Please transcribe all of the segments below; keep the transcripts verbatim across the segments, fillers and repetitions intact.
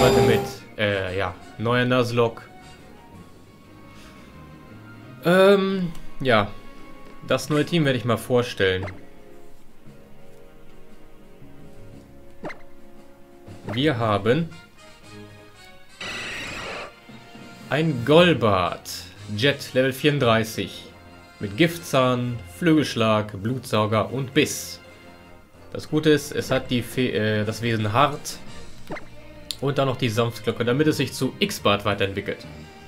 weiter mit, äh, ja, neuer Nuzlocke. Ähm, ja, das neue Team werde ich mal vorstellen. Wir haben ein Golbat, Jet Level vierunddreißig, mit Giftzahn, Flügelschlag, Blutsauger und Biss. Das Gute ist, es hat die Fe äh, das Wesen Hart und dann noch die Sanftglocke, damit es sich zu X-Bart weiterentwickelt.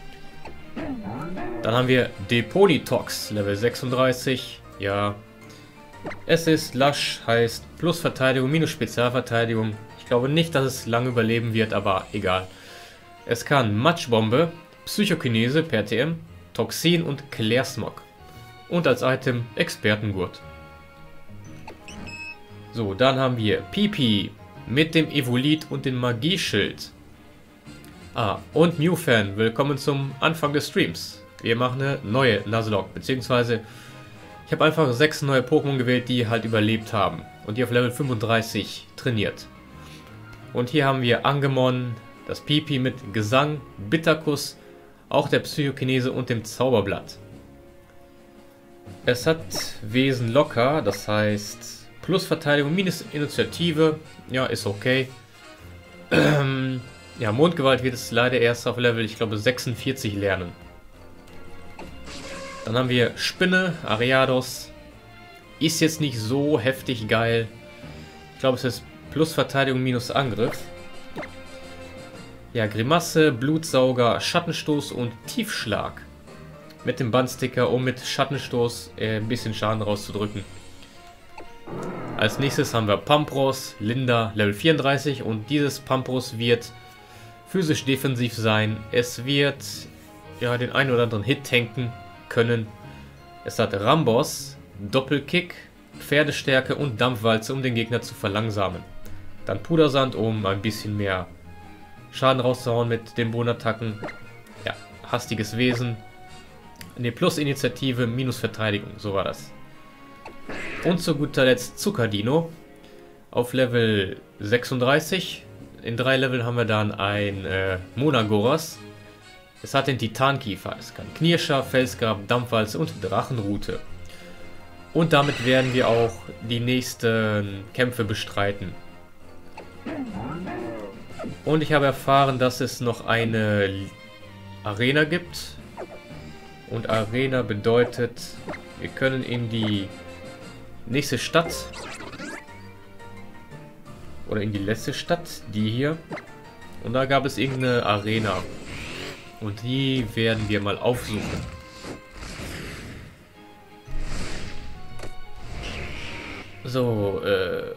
Dann haben wir Deponitox, Level sechsunddreißig. Ja, es ist Lasch, heißt plus Verteidigung, minus Spezialverteidigung. Ich glaube nicht, dass es lange überleben wird, aber egal. Es kann Matschbombe, Psychokinese per T M, Toxin und Klärsmog. Und als Item Expertengurt. So, dann haben wir Pipi mit dem Evolit und dem Magieschild. Ah, und Mewfan, willkommen zum Anfang des Streams. Wir machen eine neue Nuzlocke, beziehungsweise ich habe einfach sechs neue Pokémon gewählt, die halt überlebt haben und die auf Level fünfunddreißig trainiert. Und hier haben wir Angemon, das Pipi mit Gesang, Bitterkuss, auch der Psychokinese und dem Zauberblatt. Es hat Wesen locker, das heißt plus Verteidigung, minus Initiative, ja, ist okay. Ähm, ja, Mondgewalt wird es leider erst auf Level, ich glaube, sechsundvierzig lernen. Dann haben wir Spinne, Ariados. Ist jetzt nicht so heftig geil. Ich glaube, es ist plus Verteidigung, minus Angriff. Ja, Grimasse, Blutsauger, Schattenstoß und Tiefschlag. Mit dem Bandsticker, um mit Schattenstoß äh, ein bisschen Schaden rauszudrücken. Als nächstes haben wir Pampros, Linda, Level vierunddreißig. Und dieses Pampros wird physisch defensiv sein. Es wird ja den einen oder anderen Hit tanken können. Es hat Rambos, Doppelkick, Pferdestärke und Dampfwalze, um den Gegner zu verlangsamen. Dann Pudersand, um ein bisschen mehr Schaden rauszuhauen mit den Bodenattacken. Ja, hastiges Wesen. Ne, plus Initiative, minus Verteidigung, so war das. Und zu guter Letzt Zuckerdino auf Level sechsunddreißig. In drei Level haben wir dann ein äh, Monagoras. Es hat den Titankiefer, es kann Knirscher, Felsgrab, Dampfwalze und Drachenrute. Und damit werden wir auch die nächsten Kämpfe bestreiten. Und ich habe erfahren, dass es noch eine Arena gibt. Und Arena bedeutet, wir können in die nächste Stadt oder in die letzte Stadt, die hier. Und da gab es irgendeine Arena. Und die werden wir mal aufsuchen. So, äh...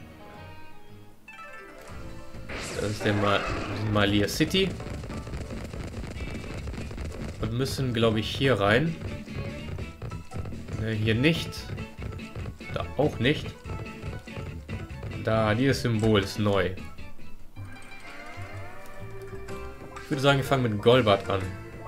das ist der Mal Malia City. Und müssen, glaube ich, hier rein. Ne, hier nicht. Da auch nicht. Da, dieses Symbol ist neu. Ich würde sagen, wir fangen mit Golbat an.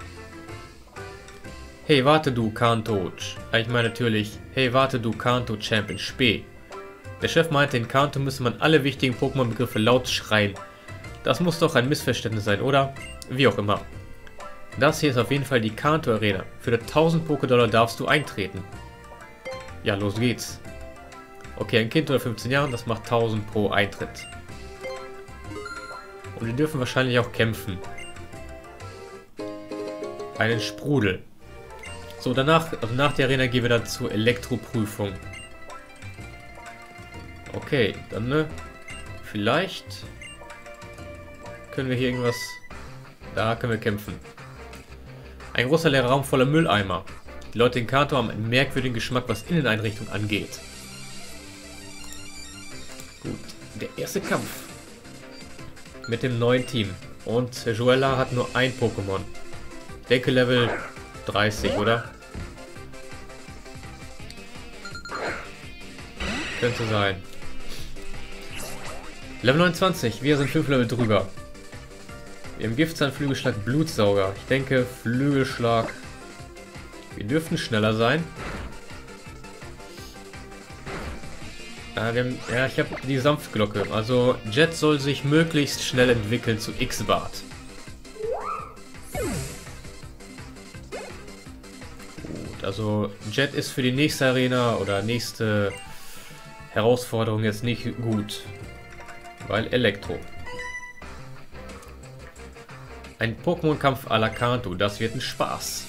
Hey, warte du, Kanto. Ich meine natürlich, hey, warte du, Kanto Champion Spee. Der Chef meinte, in Kanto müsse man alle wichtigen Pokémon-Begriffe laut schreien. Das muss doch ein Missverständnis sein, oder? Wie auch immer. Das hier ist auf jeden Fall die Kanto Arena. Für tausend Pokédollar darfst du eintreten. Ja, los geht's. Okay, ein Kind unter fünfzehn Jahren, das macht tausend pro Eintritt. Und wir dürfen wahrscheinlich auch kämpfen. Einen Sprudel. So, danach, also nach der Arena gehen wir dann zur Elektroprüfung. Okay, dann ne, vielleicht können wir hier irgendwas... Da können wir kämpfen. Ein großer leerer Raum voller Mülleimer. Die Leute in Kanto haben einen merkwürdigen Geschmack, was Inneneinrichtung angeht. Gut, der erste Kampf. Mit dem neuen Team. Und Joella hat nur ein Pokémon. Ich denke Level dreißig, oder? Könnte sein. Level neunundzwanzig, wir sind fünf Level drüber. Wir haben Giftzahn, Flügelschlag, Blutsauger. Ich denke Flügelschlag. Wir dürften schneller sein. Ah, wir haben, ja, ich habe die Sanftglocke. Also Jet soll sich möglichst schnell entwickeln zu X-Bart. Gut, also Jet ist für die nächste Arena oder nächste Herausforderung jetzt nicht gut. Weil Elektro. Ein Pokémon-Kampf à la Kanto, das wird ein Spaß.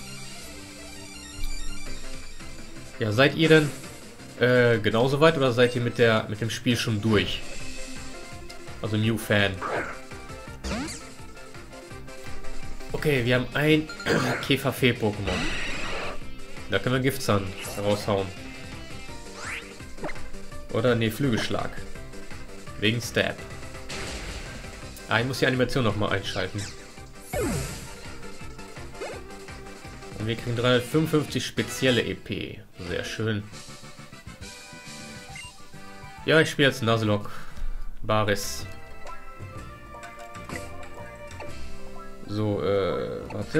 Ja, seid ihr denn äh, genauso weit oder seid ihr mit der mit dem Spiel schon durch? Also New Fan. Okay, wir haben ein Käferfee-Pokémon. Da können wir Giftzahn raushauen. Oder ne, Flügelschlag. Wegen Stab. Ah, ich muss die Animation nochmal einschalten. Und wir kriegen dreihundertfünfundfünfzig spezielle E P. Sehr schön. Ja, ich spiele jetzt Nuzlocke. Baris. So, äh, warte.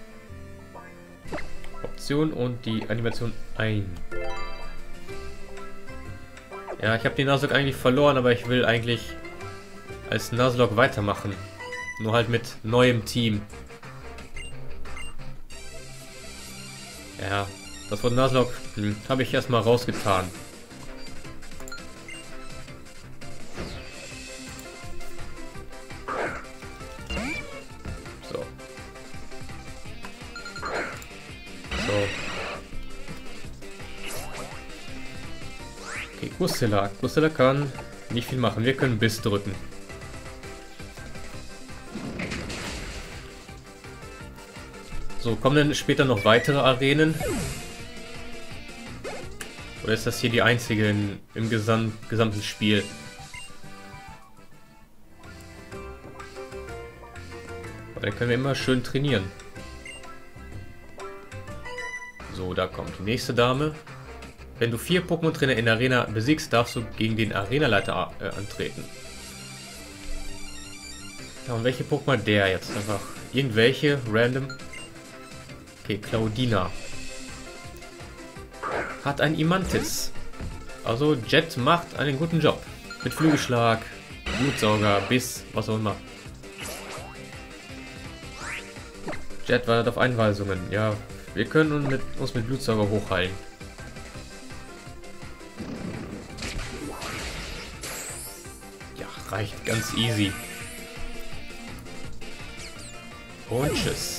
Option und die Animation ein. Ja, ich habe den Nuzlocke eigentlich verloren, aber ich will eigentlich als Nuzlocke weitermachen. Nur halt mit neuem Team. Ja, das von Nuzlocke hm, habe ich erstmal rausgetan. So. So. Okay, Kusela. Kusela kann nicht viel machen. Wir können Biss drücken. So, kommen denn später noch weitere Arenen? Oder ist das hier die einzige in, im Gesam gesamten Spiel? Aber dann können wir immer schön trainieren. So, da kommt die nächste Dame. Wenn du vier Pokémon-Trainer in der Arena besiegst, darfst du gegen den Arenaleiter äh, antreten. Ja, und welche Pokémon der jetzt? Einfach irgendwelche, random. Okay, Claudina. Hat ein Imantis. Also Jet macht einen guten Job. Mit Flügelschlag, Blutsauger, Biss, was auch immer. Jet wartet auf Einweisungen. Ja, wir können uns mit, uns mit Blutsauger hochheilen. Ja, reicht ganz easy. Und tschüss.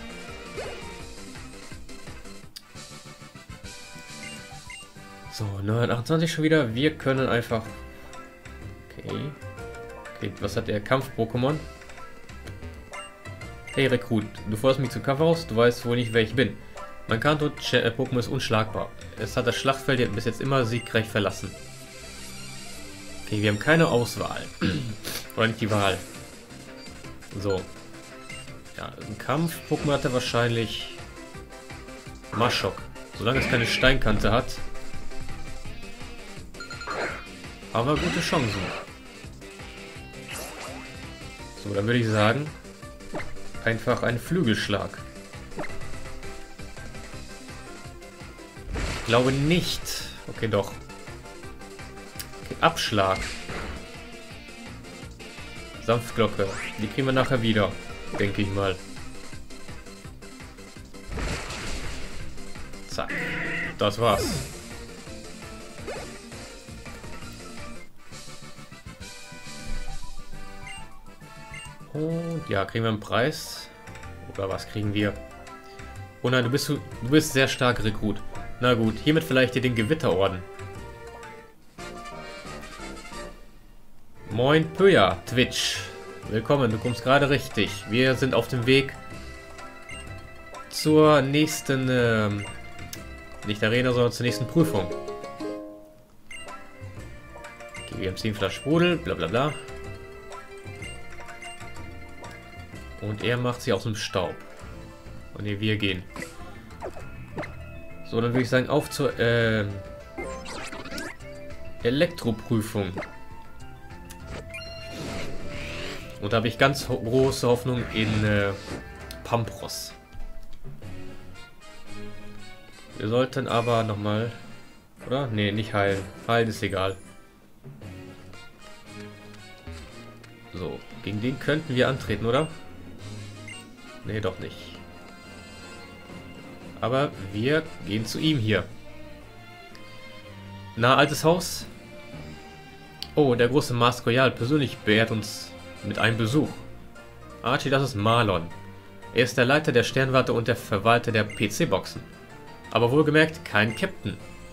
So, neunhundertachtundzwanzig schon wieder. Wir können einfach... Okay. Okay, was hat der Kampf-Pokémon? Hey Rekrut, du forderst mich zum Kampf aus, du weißt wohl nicht, wer ich bin. Mein Kanto-Pokémon ist unschlagbar. Es hat das Schlachtfeld bis jetzt immer siegreich verlassen. Okay, wir haben keine Auswahl. Oder nicht die Wahl. So. Ja, ein Kampf-Pokémon hat er wahrscheinlich... Maschok. Solange es keine Steinkante hat... Aber gute Chancen. So, dann würde ich sagen, einfach ein Flügelschlag. Ich glaube nicht. Okay, doch. Okay, Abschlag. Sanftglocke. Die kriegen wir nachher wieder, denke ich mal. Zack. Das war's. Und ja, kriegen wir einen Preis? Oder was kriegen wir? Oh nein, du bist, du bist sehr stark, Rekrut. Na gut, hiermit vielleicht dir den Gewitterorden. Moin Pöja, Twitch. Willkommen, du kommst gerade richtig. Wir sind auf dem Weg zur nächsten, ähm, nicht Arena, sondern zur nächsten Prüfung. Okay, wir haben zehn Flaschen Sprudel, bla bla bla. Und er macht sie aus dem Staub. Und hier wir gehen. So, dann würde ich sagen, auf zur äh, Elektroprüfung. Und da habe ich ganz ho große Hoffnung in äh, Pampros. Wir sollten aber nochmal... Oder? Nee, nicht heilen. Heilen ist egal. So, gegen den könnten wir antreten, oder? Nee, doch nicht. Aber wir gehen zu ihm hier. Na, altes Haus? Oh, der große Mask Royal persönlich beehrt uns mit einem Besuch. Archie, das ist Marlon. Er ist der Leiter der Sternwarte und der Verwalter der P C-Boxen. Aber wohlgemerkt kein Captain.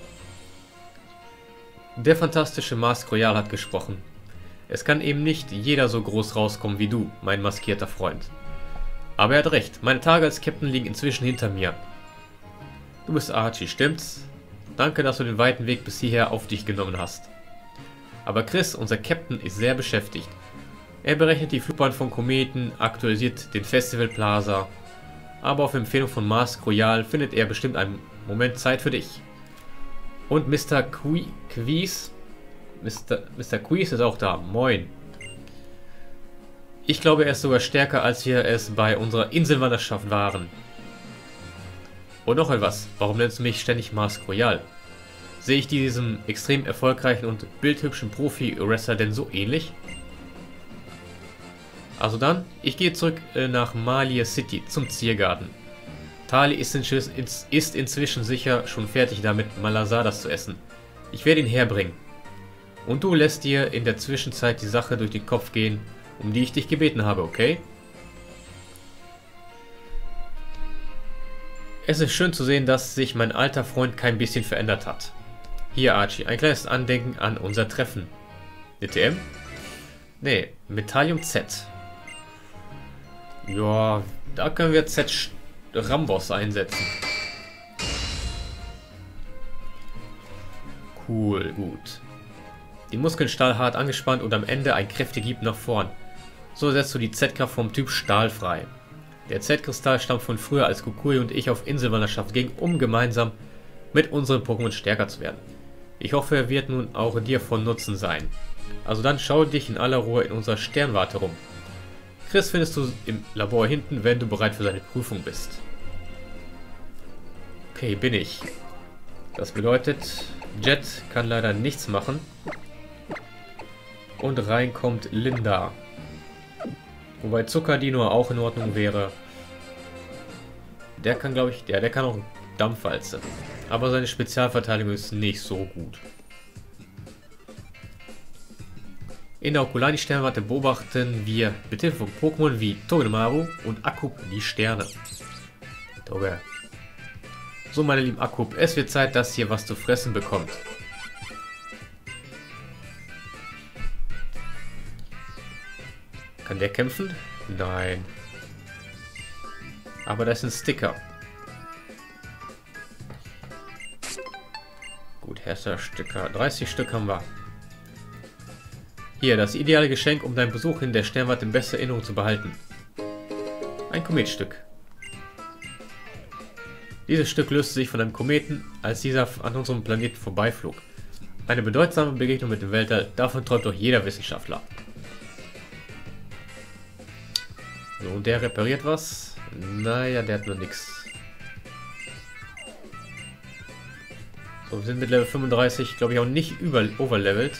Der fantastische Mask Royal hat gesprochen. Es kann eben nicht jeder so groß rauskommen wie du, mein maskierter Freund. Aber er hat recht, meine Tage als Captain liegen inzwischen hinter mir. Du bist Archie, stimmt's? Danke, dass du den weiten Weg bis hierher auf dich genommen hast. Aber Chris, unser Captain, ist sehr beschäftigt. Er berechnet die Flugbahn von Kometen, aktualisiert den Festival Plaza. Aber auf Empfehlung von Mask Royal findet er bestimmt einen Moment Zeit für dich. Und Mister Qui Quies, Mister Mister Quies ist auch da. Moin. Ich glaube, er ist sogar stärker, als wir es bei unserer Inselwanderschaft waren. Und noch etwas. Warum nennst du mich ständig Mask Royal? Sehe ich diesem extrem erfolgreichen und bildhübschen Profi-Wrestler denn so ähnlich? Also dann, ich gehe zurück äh, nach Malia City zum Ziergarten. Tali ist, ist, ist inzwischen sicher schon fertig damit, Malasadas zu essen. Ich werde ihn herbringen. Und du lässt dir in der Zwischenzeit die Sache durch den Kopf gehen, um die ich dich gebeten habe, okay? Es ist schön zu sehen, dass sich mein alter Freund kein bisschen verändert hat. Hier, Archie, ein kleines Andenken an unser Treffen. D T M? Nee, Metallium Z. Ja, da können wir Z Rambos einsetzen. Cool, gut. Die Muskeln stahlhart angespannt und am Ende ein kräftiger Hieb nach vorn. So setzt du die Z-Kraft vom Typ Stahl frei. Der Z-Kristall stammt von früher, als Kukui und ich auf Inselwanderschaft gingen, um gemeinsam mit unseren Pokémon stärker zu werden. Ich hoffe, er wird nun auch dir von Nutzen sein. Also dann schau dich in aller Ruhe in unserer Sternwarte rum. Chris findest du im Labor hinten, wenn du bereit für seine Prüfung bist. Okay, bin ich. Das bedeutet, Jet kann leider nichts machen. Und rein kommt Linda. Wobei Zuckerdino auch in Ordnung wäre. Der kann, glaube ich, ja, der kann auch Dampfwalze. Aber seine Spezialverteidigung ist nicht so gut. In der Okulani-Sternwarte beobachten wir mit Hilfe von Pokémon wie Togedemaru und Akub die Sterne. Toge. So, meine lieben Akub, es wird Zeit, dass ihr was zu fressen bekommt. Kann der kämpfen? Nein. Aber das ist ein Sticker. Gut, Herrschersticker. dreißig Stück haben wir. Hier, das ideale Geschenk, um deinen Besuch in der Sternwarte in bester Erinnerung zu behalten. Ein Kometstück. Dieses Stück löste sich von einem Kometen, als dieser an unserem Planeten vorbeiflog. Eine bedeutsame Begegnung mit dem Weltall, davon träumt doch jeder Wissenschaftler. So, und der repariert was? Naja, der hat nur nichts. So, wir sind mit Level fünfunddreißig, glaube ich, auch nicht über overlevelt.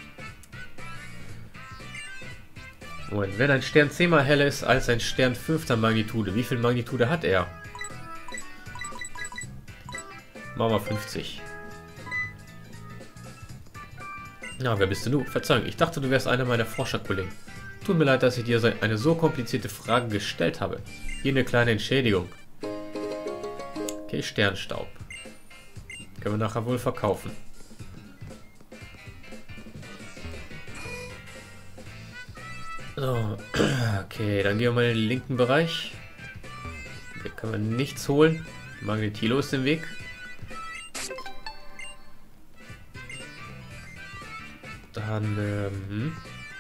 Moment, wenn ein Stern zehnmal heller ist als ein Stern fünfter Magnitude, wie viel Magnitude hat er? Machen wir fünfzig. Na, wer bist denn du? Verzeihung, ich dachte, du wärst einer meiner Forscherkollegen. Tut mir leid, dass ich dir eine so komplizierte Frage gestellt habe. Hier eine kleine Entschädigung. Okay, Sternstaub. Können wir nachher wohl verkaufen. So, okay, dann gehen wir mal in den linken Bereich. Hier können wir nichts holen. Magnetilo ist im Weg. Dann, ähm,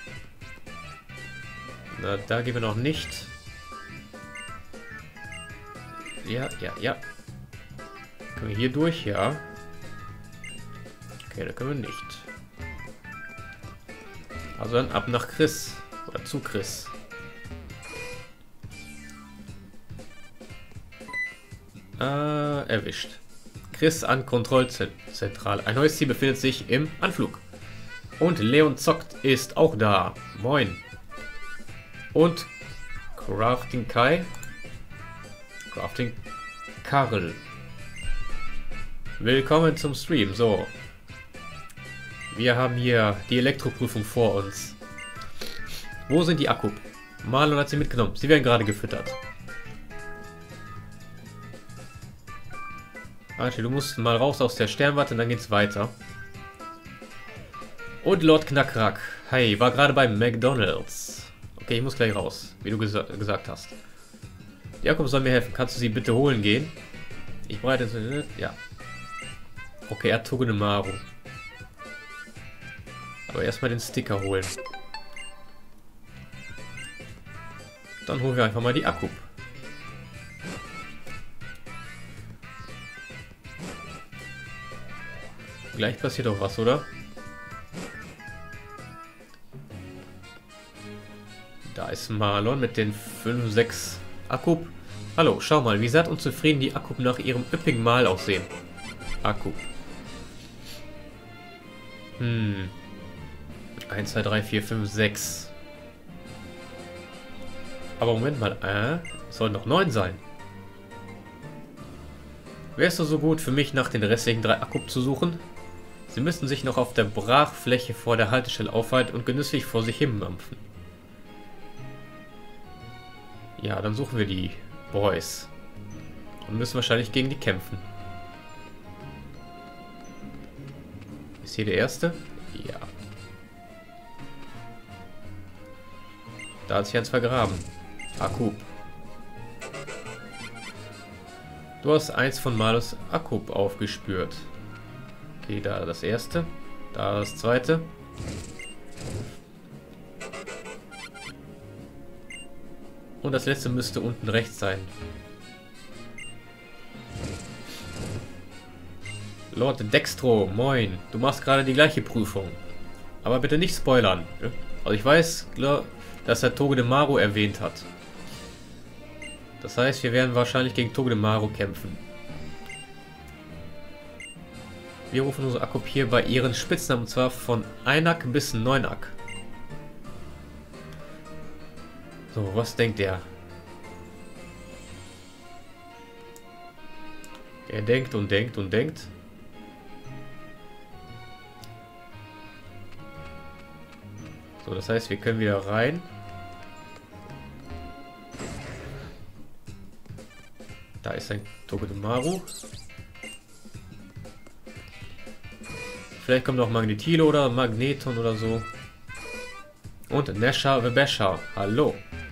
na, da gehen wir noch nicht. Ja, ja, ja. Können wir hier durch? Ja. Okay, da können wir nicht. Also dann ab nach Chris. Oder zu Chris. Äh, erwischt. Chris an Kontrollzentrale. Ein neues Ziel befindet sich im Anflug. Und Leon Zockt ist auch da. Moin. Und Crafting Kai. Crafting Karl. Willkommen zum Stream. So. Wir haben hier die Elektroprüfung vor uns. Wo sind die Akku? Marlon hat sie mitgenommen. Sie werden gerade gefüttert. Archie, du musst mal raus aus der Sternwarte und dann geht's weiter. Und Lord Knackrack. Hey, war gerade beim McDonald's. Okay, ich muss gleich raus, wie du gesa gesagt hast. Jakob soll mir helfen. Kannst du sie bitte holen gehen? Ich bereite sie. Ja. Okay, er hat Togedemaru. Aber erstmal den Sticker holen. Dann holen wir einfach mal die Akku. Gleich passiert auch was, oder? Da ist Marlon mit den fünf, sechs Akku. Hallo, schau mal, wie satt und zufrieden die Akku nach ihrem üppigen Mahl aussehen. Akku. Hm. eins, zwei, drei, vier, fünf, sechs. Aber Moment mal, äh, soll noch neun sein. Wärst du so gut für mich, nach den restlichen drei Akku zu suchen? Sie müssten sich noch auf der Brachfläche vor der Haltestelle aufhalten und genüsslich vor sich hin mampfen. Ja, dann suchen wir die Boys. Und müssen wahrscheinlich gegen die kämpfen. Ist hier der erste? Ja. Da hat sich eins vergraben. Akku. Du hast eins von Malus Akku aufgespürt. Okay, da das erste. Da das zweite. Und das letzte müsste unten rechts sein. Lord Dextro, moin. Du machst gerade die gleiche Prüfung. Aber bitte nicht spoilern. Also ich weiß, dass er Togedemaru erwähnt hat. Das heißt, wir werden wahrscheinlich gegen Togedemaru kämpfen. Wir rufen unsere Akku hier bei ihren Spitznamen, und zwar von Einak bis Neunak. So, was denkt er? Er denkt und denkt und denkt. So, das heißt, wir können wieder rein. Da ist ein Togedemaru. Vielleicht kommt noch Magnetilo oder Magneton oder so. Und Nesha Webesha. Hallo.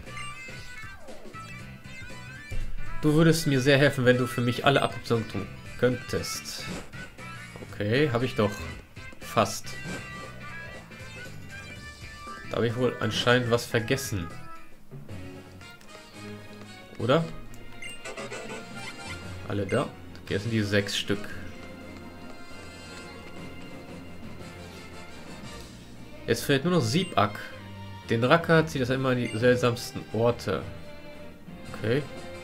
Du würdest mir sehr helfen, wenn du für mich alle Abkürzungen tun könntest. Okay, habe ich doch fast. Da habe ich wohl anscheinend was vergessen. Oder? Alle da? Hier sind die sechs Stück. Jetzt fehlt nur noch Siebak. Den Racker zieht das immer an die seltsamsten Orte. Okay.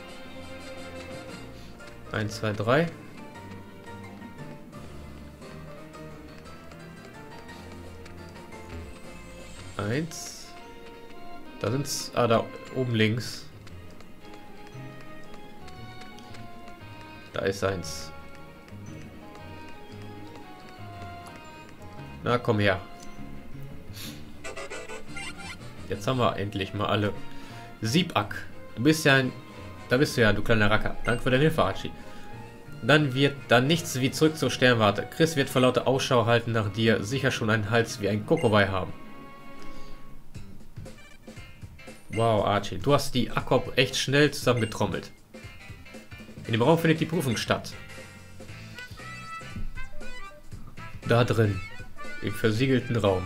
eins, zwei, drei. eins. Da sind's. Ah, da oben links. Da ist eins. Na, komm her. Jetzt haben wir endlich mal alle. Siebak. Du bist ja ein... Da bist du ja, du kleiner Racker. Danke für deine Hilfe, Archie. Dann wird dann nichts wie zurück zur Sternwarte. Chris wird vor lauter Ausschau halten nach dir. Sicher schon einen Hals wie ein Kokowai haben. Wow, Archie. Du hast die Akku echt schnell zusammengetrommelt. In dem Raum findet die Prüfung statt. Da drin. Im versiegelten Raum.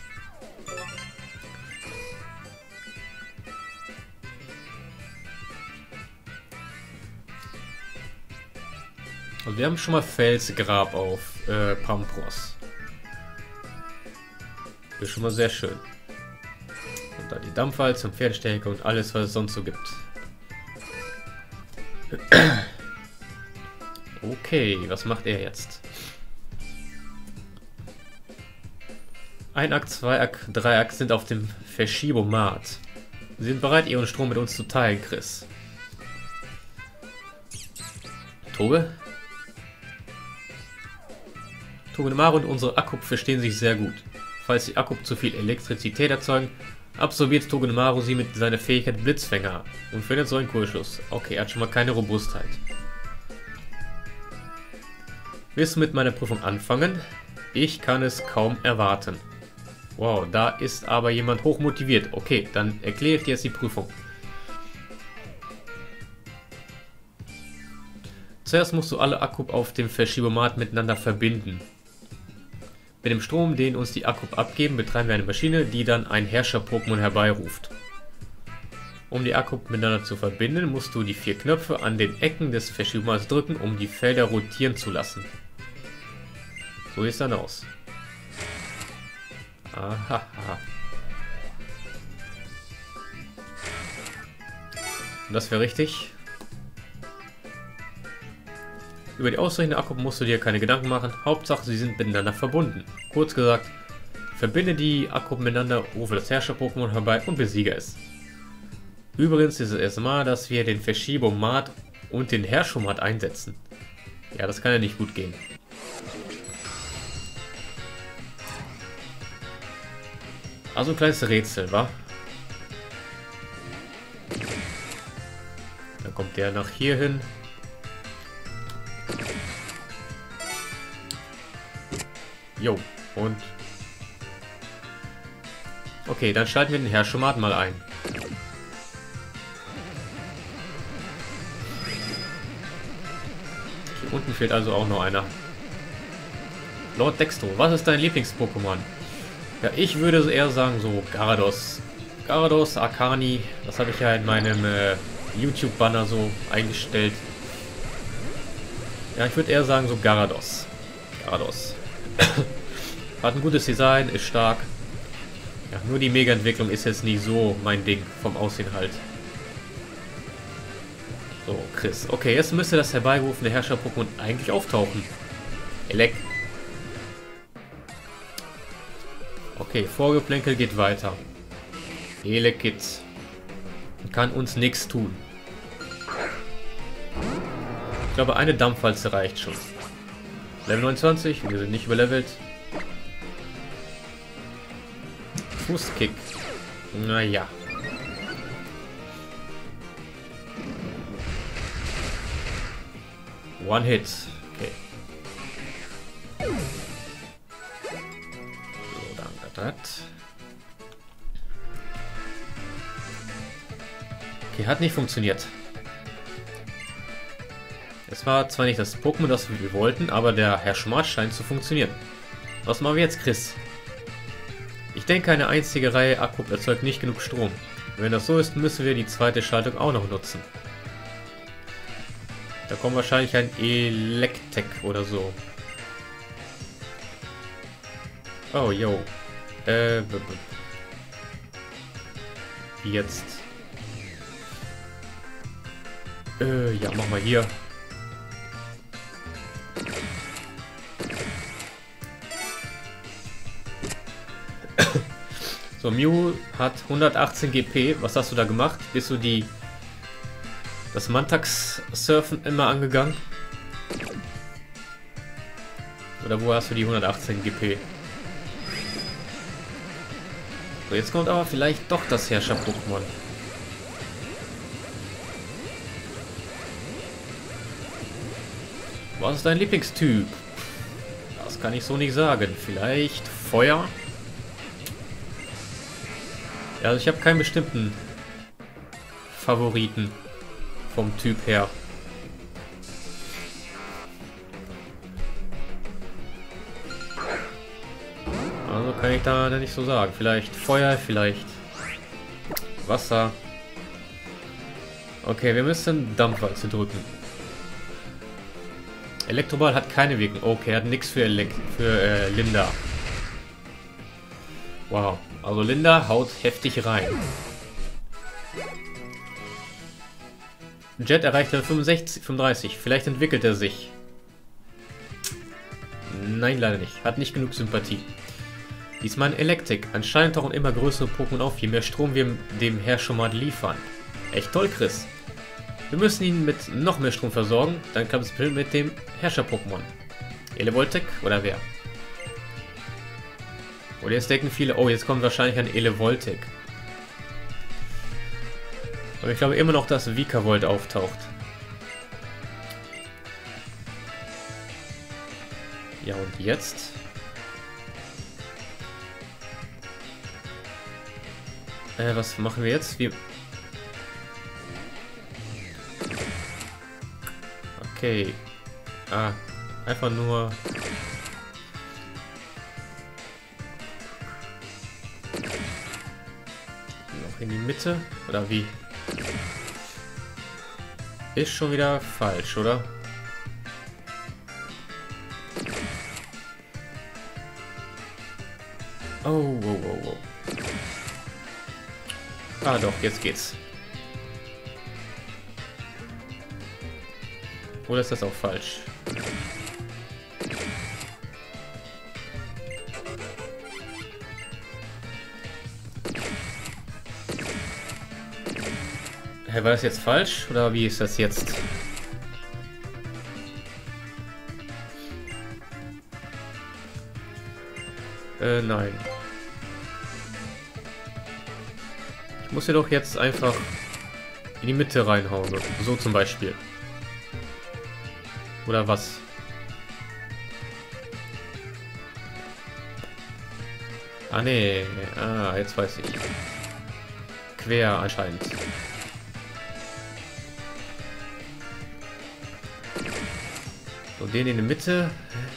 Also wir haben schon mal Felsgrab auf äh, Pampros. Das ist schon mal sehr schön. Und da die Dampfwalze und Pferdestärke und alles, was es sonst so gibt. Okay, was macht er jetzt? Ein Akt, zwei Akt, drei Akt sind auf dem Verschiebomat. Sie sind bereit, ihren Strom mit uns zu teilen, Chris. Toge? Togedemaru und unsere Akkup verstehen sich sehr gut. Falls die Akkup zu viel Elektrizität erzeugen, absorbiert Togedemaru sie mit seiner Fähigkeit Blitzfänger und findet so einen Kurzschluss. Okay, er hat schon mal keine Robustheit. Willst du mit meiner Prüfung anfangen? Ich kann es kaum erwarten. Wow, da ist aber jemand hoch motiviert. Okay, dann erkläre ich dir jetzt die Prüfung. Zuerst musst du alle Akkup auf dem Verschiebemat miteinander verbinden. Mit dem Strom, den uns die Akkup abgeben, betreiben wir eine Maschine, die dann ein Herrscher-Pokémon herbeiruft. Um die Akkup miteinander zu verbinden, musst du die vier Knöpfe an den Ecken des Verschiebemats drücken, um die Felder rotieren zu lassen. So sieht es dann aus. Aha. Und das wäre richtig. Über die Ausrichtung der Akkup musst du dir keine Gedanken machen. Hauptsache, sie sind miteinander verbunden. Kurz gesagt, verbinde die Akkup miteinander, rufe das Herrscher-Pokémon herbei und besiege es. Übrigens ist es das erste Mal, dass wir den Verschiebemat und den Herrschomat einsetzen. Ja, das kann ja nicht gut gehen. Also ein kleines Rätsel, wa? Dann kommt der nach hier hin. Jo, und... Okay, dann schalten wir den Herrschomat mal ein. Hier unten fehlt also auch noch einer. Lord Dextro, was ist dein Lieblings-Pokémon? Ja, ich würde eher sagen so Garados. Garados, Arcani, das habe ich ja in meinem äh, YouTube-Banner so eingestellt. Ja, ich würde eher sagen so Garados. Garados. Hat ein gutes Design, ist stark. Ja, nur die Mega-Entwicklung ist jetzt nicht so mein Ding, vom Aussehen halt. So, Chris. Okay, jetzt müsste das herbeigerufene Herrscher-Pokémon eigentlich auftauchen. Elek. Okay, Vorgeplänkel geht weiter. Elekid kann uns nichts tun. Ich glaube, eine Dampfwalze reicht schon. Level neunundzwanzig, wir sind nicht überlevelt. Fußkick. Naja. One Hit. Okay. So, dann das. Okay, hat nicht funktioniert. Es war zwar nicht das Pokémon, das wir wollten, aber der Herr Schmarz scheint zu funktionieren. Was machen wir jetzt, Chris? Ich denke, eine einzige Reihe Akkup erzeugt nicht genug Strom. Wenn das so ist, müssen wir die zweite Schaltung auch noch nutzen. Da kommt wahrscheinlich ein Electek oder so. Oh, yo. Äh, wie jetzt? Äh, ja, mach mal hier. So, Mew hat hundertachtzehn G P. Was hast du da gemacht? Bist du die das Mantax-Surfen immer angegangen? Oder wo hast du die hundertachtzehn G P? So, jetzt kommt aber vielleicht doch das Herrscher-Pokémon. Was ist dein Lieblingstyp? Das kann ich so nicht sagen. Vielleicht Feuer? Ja, also ich habe keinen bestimmten Favoriten vom Typ her. Also kann ich da nicht so sagen. Vielleicht Feuer, vielleicht Wasser. Okay, wir müssen Dampfwalze drücken. Elektroball hat keine Wirkung. Okay, er hat nichts für, Elekt für äh, Linda. Wow. Also Linda haut heftig rein. Jet erreicht Level fünfundsechzig, fünfunddreißig. Vielleicht entwickelt er sich. Nein, leider nicht. Hat nicht genug Sympathie. Diesmal ein Elektrik. Anscheinend tauchen immer größere Pokémon auf, je mehr Strom wir dem Herrscher liefern. Echt toll, Chris. Wir müssen ihn mit noch mehr Strom versorgen, dann klappt es mit dem Herrscher-Pokémon. Elevoltec oder wer? Oder jetzt denken viele, oh, jetzt kommt wahrscheinlich ein Elevoltec. Aber ich glaube immer noch, dass Vikavolt auftaucht. Ja, und jetzt? Äh, was machen wir jetzt? Wir... Okay. Ah, einfach nur... Noch in die Mitte? Oder wie? Ist schon wieder falsch, oder? Oh, oh, oh, oh. Ah doch, jetzt geht's. Oder ist das auch falsch? Hä, war das jetzt falsch? Oder wie ist das jetzt? Äh, nein. Ich muss hier doch jetzt einfach in die Mitte reinhauen. So zum Beispiel. Oder was? Ah, nee. Ah, jetzt weiß ich. Quer anscheinend. So, den in der Mitte.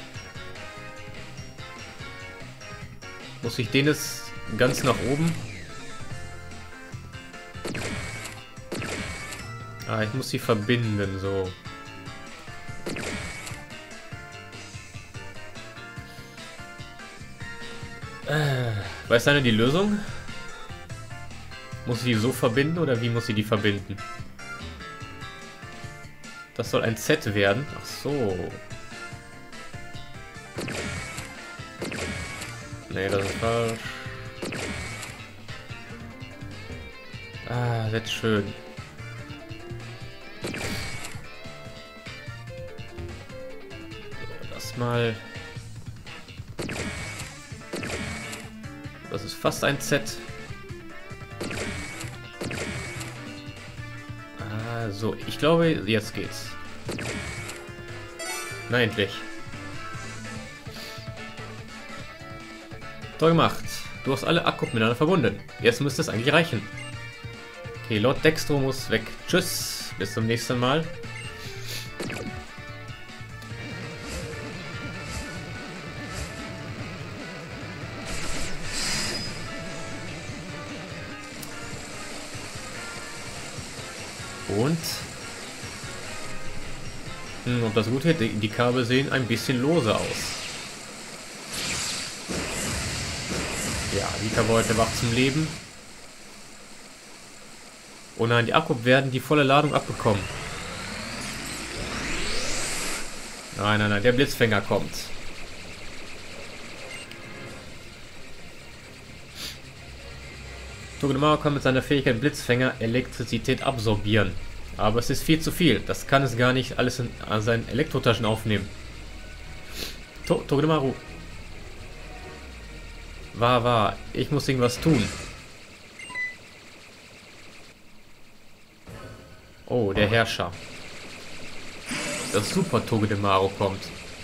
Muss ich den jetzt ganz nach oben? Ah, ich muss sie verbinden, so. Äh, weiß einer die Lösung? Muss sie die so verbinden oder wie muss sie die verbinden? Das soll ein Z werden. Ach so. Nee, das ist falsch. Ah, jetzt schön. So, das mal. Das ist fast ein Z. Ah, so, ich glaube, jetzt geht's. Na, endlich. Toll gemacht. Du hast alle Akku miteinander verbunden. Jetzt müsste es eigentlich reichen. Okay, Lord Dextro muss weg. Tschüss. Bis zum nächsten Mal. Und... Hm, ob das gut hätte, die Kabel sehen ein bisschen lose aus. Ja, Vikavolt erwacht zum Leben. Oh nein, die Akku werden die volle Ladung abbekommen. Nein, nein, nein, der Blitzfänger kommt. Togedemaru kann mit seiner Fähigkeit Blitzfänger Elektrizität absorbieren. Aber es ist viel zu viel. Das kann es gar nicht alles in seinen Elektrotaschen aufnehmen. To Togedemaru. Wahr, wahr. Ich muss irgendwas tun. Oh, der Herrscher. Das Super Togedemaru kommt.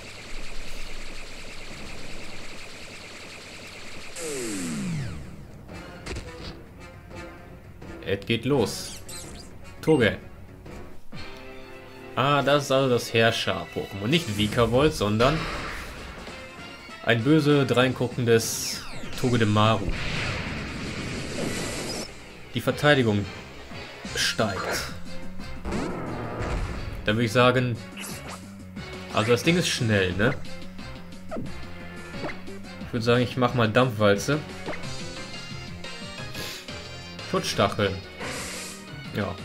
Es geht los. Toge. Ah, das ist also das Herrscher-Pokémon. Nicht Vikavolt, sondern ein böse, dreinguckendes Togedemaru. Die Verteidigung steigt. Da würde ich sagen, also das Ding ist schnell, ne? Ich würde sagen, ich mache mal Dampfwalze. Schutzstacheln. Ja.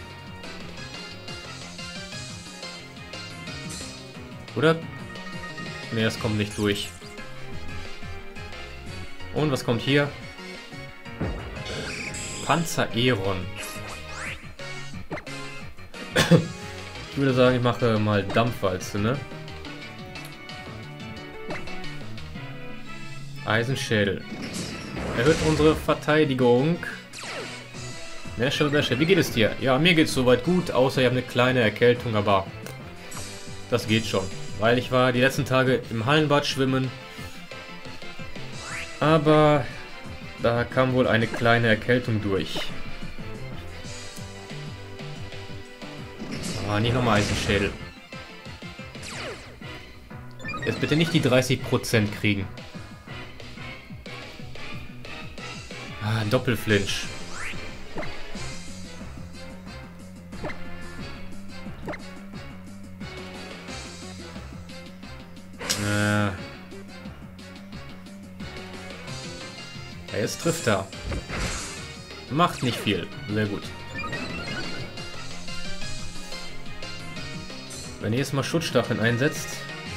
Oder? Ne, das kommt nicht durch. Und was kommt hier? Panzer-Eron. Ich würde sagen, ich mache mal Dampfwalze, ne? Eisenschädel. Erhöht unsere Verteidigung. Sehr schön, sehr schön. Wie geht es dir? Ja, mir geht es soweit gut, außer ich habe eine kleine Erkältung, aber das geht schon. Weil ich war die letzten Tage im Hallenbad schwimmen. Aber da kam wohl eine kleine Erkältung durch. Ah, nicht nochmal Eisenschädel. Jetzt bitte nicht die dreißig Prozent kriegen. Ah, Doppelflinch. Äh. Ja, jetzt trifft er. Macht nicht viel. Sehr gut. Wenn ihr jetzt mal Schutzstacheln einsetzt.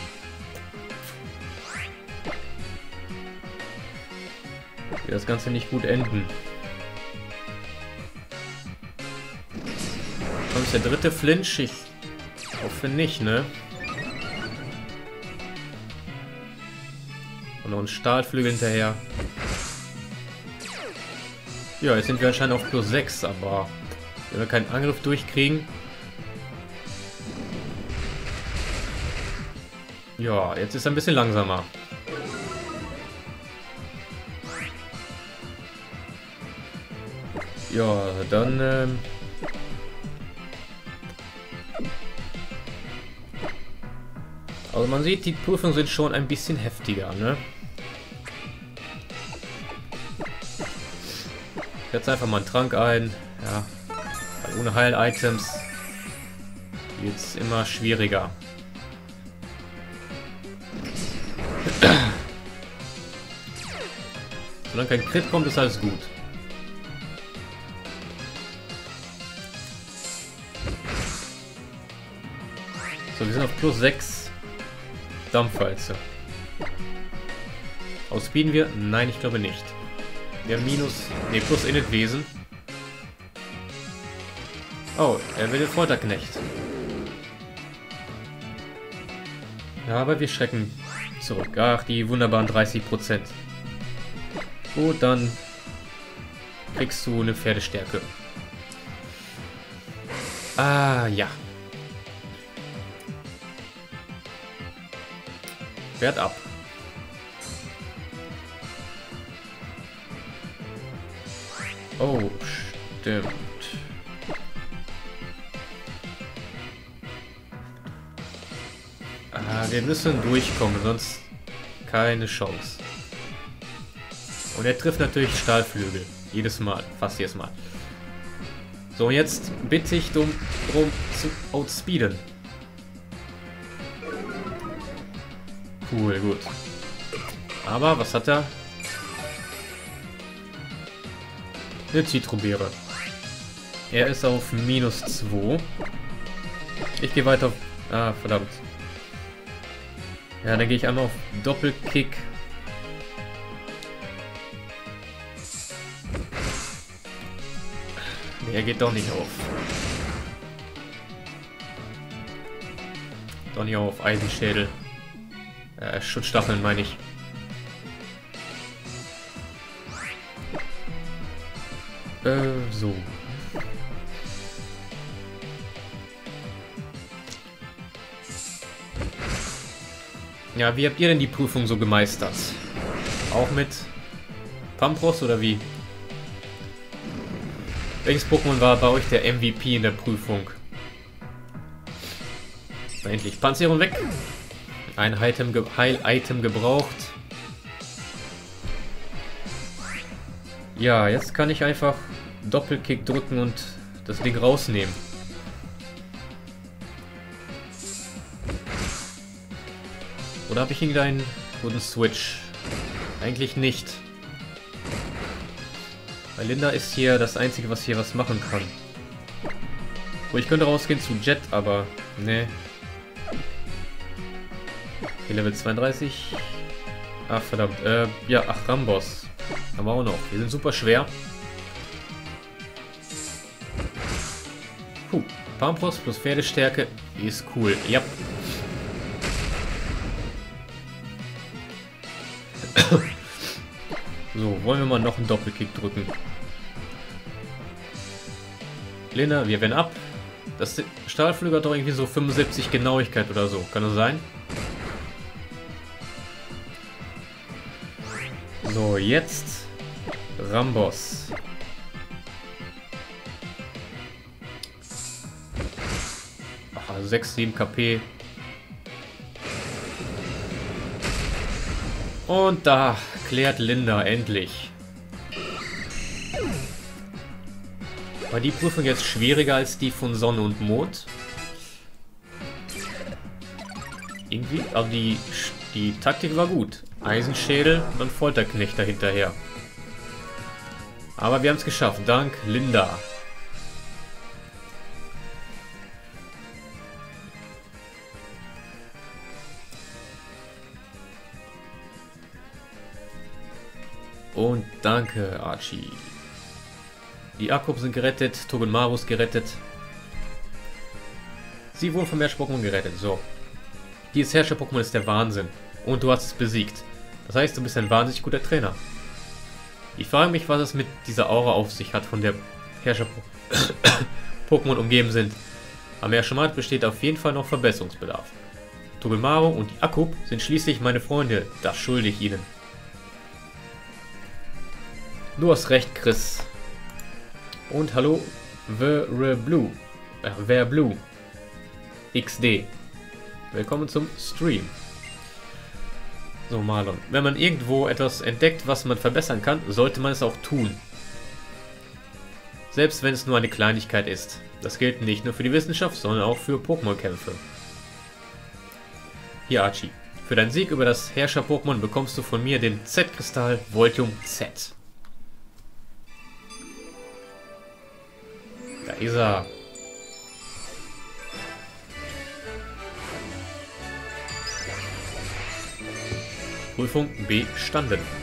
Wird das Ganze nicht gut enden. Kommt der dritte Flinch? Ich hoffe nicht, ne? Und noch ein Stahlflügel hinterher. Ja, jetzt sind wir anscheinend auf plus sechs, aber wenn wir keinen Angriff durchkriegen. Ja, jetzt ist er ein bisschen langsamer. Ja, dann ähm also man sieht, die Prüfungen sind schon ein bisschen heftiger, ne? Jetzt einfach mal einen Trank ein, ja, weil ohne Heil-Items wird es immer schwieriger. Solange kein Crit kommt, ist alles gut. So, wir sind auf plus sechs. Dampfwalze. Ausspeeden wir? Nein, ich glaube nicht. Wir haben minus... Ne, plus Init-Wesen. Oh, er will den Folterknecht. Ja, aber wir schrecken zurück. Ach, die wunderbaren dreißig Prozent. Gut, dann kriegst du eine Pferdestärke. Ah, ja. Pferd ab. Oh, stimmt. Ah, wir müssen durchkommen, sonst keine Chance. Und er trifft natürlich Stahlflügel. Jedes Mal, fast jedes Mal. So, jetzt bitte ich darum zu outspeeden. Cool, gut. Aber was hat er? Eine Zitrobeere. Er ist auf minus zwei. Ich gehe weiter auf... Ah, verdammt. Ja, dann gehe ich einmal auf Doppelkick. Nee, er geht doch nicht auf. Doch nicht auf Eisenschädel. Äh, Schutzstacheln meine ich. Äh, so. Ja, wie habt ihr denn die Prüfung so gemeistert? Auch mit Pampros oder wie? Welches Pokémon war bei euch der M V P in der Prüfung? Na, endlich Panzerung weg. Ein Heil-Item ge Heil-Item gebraucht. Ja, jetzt kann ich einfach Doppelkick drücken und das Ding rausnehmen. Oder habe ich irgendeinen guten Switch? Eigentlich nicht. Weil Linda ist hier das Einzige, was hier was machen kann. Wo ich könnte rausgehen zu Jet, aber ne. Okay, Level zweiunddreißig. Ach verdammt, äh, ja, ach Rambos. Haben wir auch noch. Die sind super schwer. Puh. Pampros plus Pferdestärke ist cool. Ja. So, wollen wir mal noch einen Doppelkick drücken. Linda, wir werden ab. Das Stahlflügel hat doch irgendwie so fünfundsiebzig Genauigkeit oder so. Kann das sein? So, jetzt Rambos. Ach, sechs, sieben KP. Und da klärt Linda endlich. War die Prüfung jetzt schwieriger als die von Sonne und Mond? Irgendwie, aber die, die Taktik war gut. Eisenschädel und dann Folterknecht dahinterher. Aber wir haben es geschafft, dank Linda. Und danke, Archie. Die Akkup sind gerettet, Toggenmaru ist gerettet. Sie wurden vom Herrscher-Pokémon gerettet, so. Dieses Herrscher-Pokémon ist der Wahnsinn. Und du hast es besiegt. Das heißt, du bist ein wahnsinnig guter Trainer. Ich frage mich, was es mit dieser Aura auf sich hat, von der Herrscher-Pokémon umgeben sind. Am Herrscher-Mat besteht auf jeden Fall noch Verbesserungsbedarf. Toggenmaru und die Akkup sind schließlich meine Freunde, das schulde ich ihnen. Du hast recht, Chris. Und hallo, Verblue. Äh, Verblue. X D. Willkommen zum Stream. So, Marlon. Wenn man irgendwo etwas entdeckt, was man verbessern kann, sollte man es auch tun. Selbst wenn es nur eine Kleinigkeit ist. Das gilt nicht nur für die Wissenschaft, sondern auch für Pokémon-Kämpfe. Hier, Archie. Für deinen Sieg über das Herrscher-Pokémon bekommst du von mir den Z-Kristall Voltium Z. Da ist er. Prüfung bestanden.